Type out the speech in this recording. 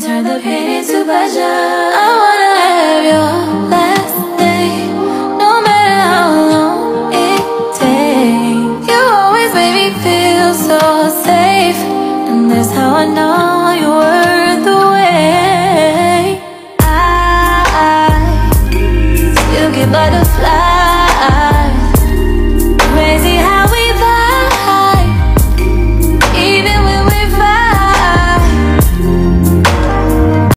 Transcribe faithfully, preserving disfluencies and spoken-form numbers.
turn the pain into pleasure. I wanna have your life.